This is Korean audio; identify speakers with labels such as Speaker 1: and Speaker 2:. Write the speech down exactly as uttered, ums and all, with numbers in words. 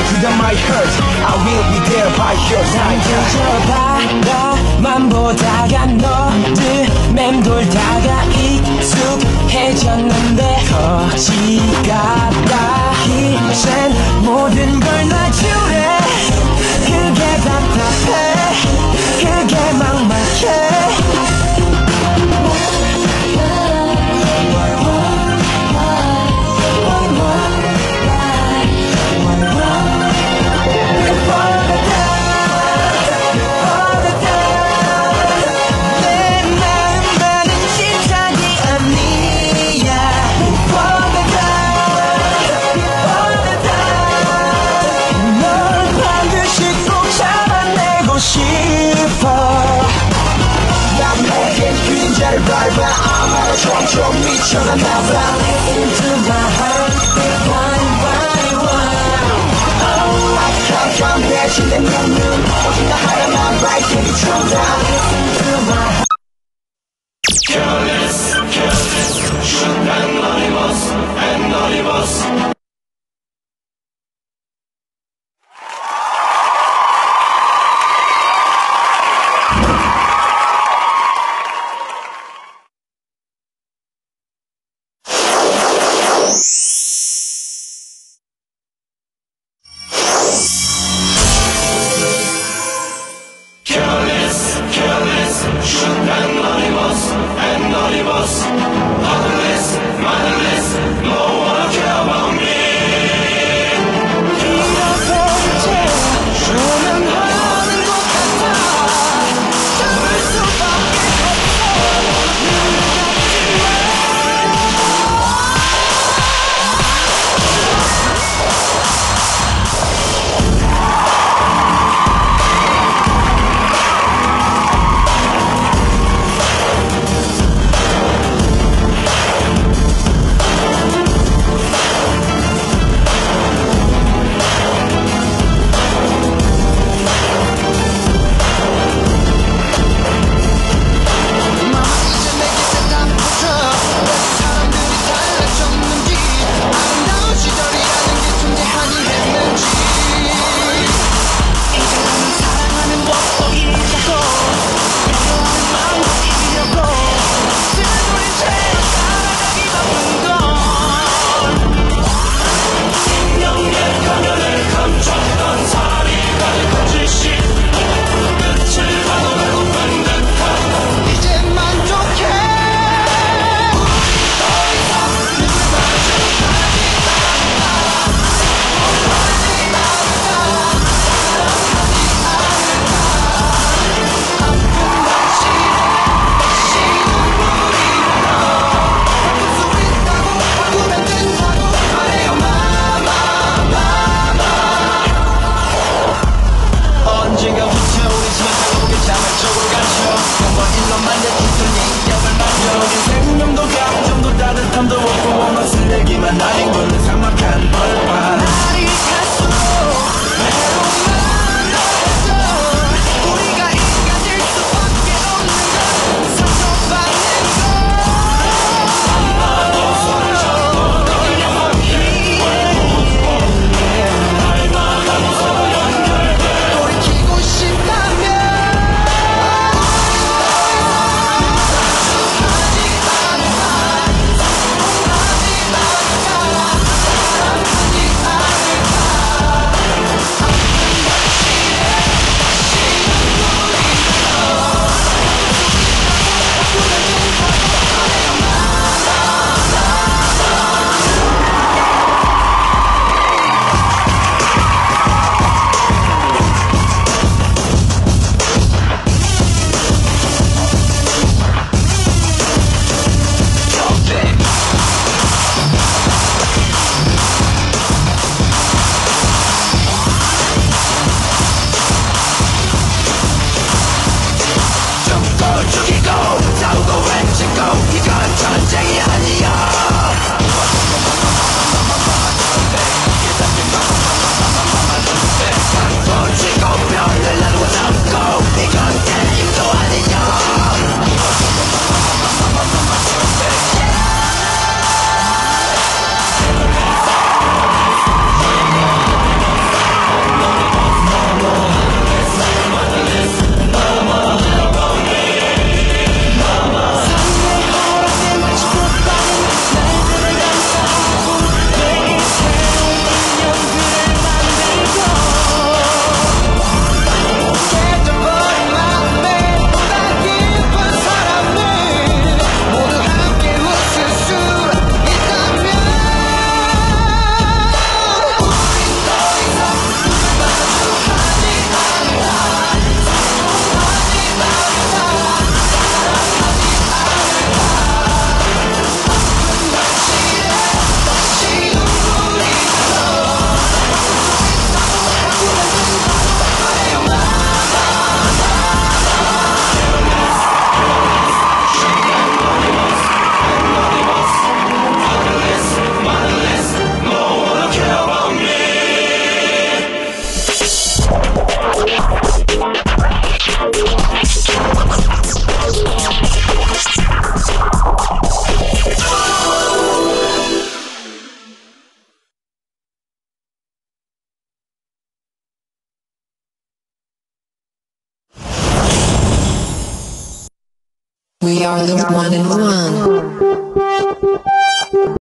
Speaker 1: to the my hurt I will be there by your side
Speaker 2: 바라만 보다가 너를 맴돌다가 익숙해졌는데 거지같다 이젠 모든 걸 놔주래 그게 답답해 그게 막막해
Speaker 1: 그림자를 밟아 아마도 점점 미쳐나나봐
Speaker 2: Listen to my heart beat one by one
Speaker 1: Oh I can't come back to the moon 오직 나 하나만 밝게 비춰다
Speaker 2: Listen to my heart
Speaker 1: Careless, careless, shoot anonymous, anonymous Careless, careless
Speaker 2: We are the one and one.